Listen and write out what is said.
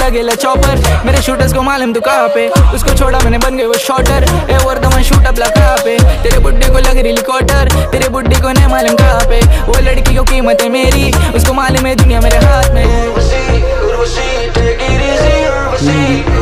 लगेला चॉपर। मेरे शूटर्स को मालूम तू कहाँ पे, उसको छोड़ा मैंने बन गए वो शॉटर। ए वर्धमान शूट अप कहाँ पे, तेरे बुड्ढे को लग रही क्वार्टर, तेरे बुड्ढे को नहीं मालूम कहाँ पे। वो लड़की को कीमत है मेरी, उसको मालूम है दुनिया मेरे हाथ में।